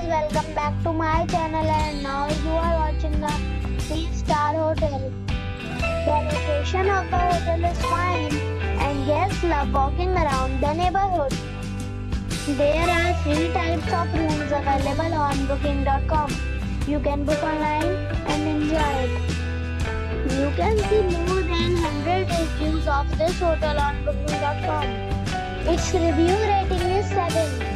welcome back to my channel and now you are watching the 3-star hotel. The location of the hotel is fine and guests love walking around the neighborhood. There are 3 types of rooms available on booking.com. You can book online and enjoy it. You can see more than 100 reviews of this hotel on booking.com. Its review rating is 7.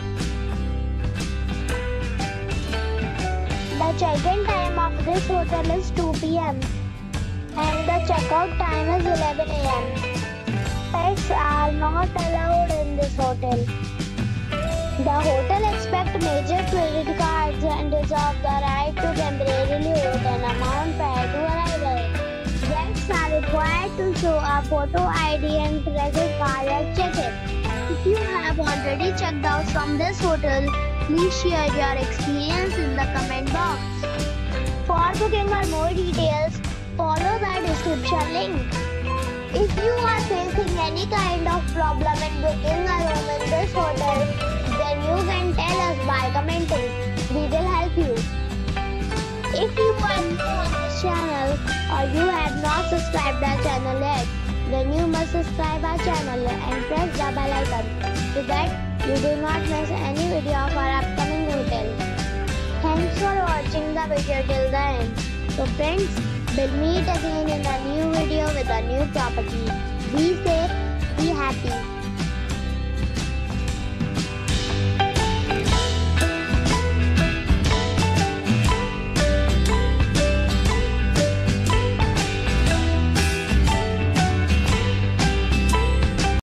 The check-in time of this hotel is 2 p.m. and the checkout time is 11 a.m. Pets are not allowed in this hotel. The hotel accepts major credit cards and reserves the right to temporarily hold an amount prior to arrival. Guests are required to show a photo ID and credit card at check-in. If you have already checked out from this hotel, please share your experience in the comment box. For booking or more details, follow the description link. If you are facing any kind of problem in booking a room in this hotel, then you can tell us by commenting. We will help you. If you are new on this channel or you have not subscribed our channel yet, then you must subscribe our channel and press the bell icon so that you do not miss any video of our upcoming hotel. Thanks for watching the video till the end. So friends, we'll meet again in a new video with a new property. Be safe, be happy.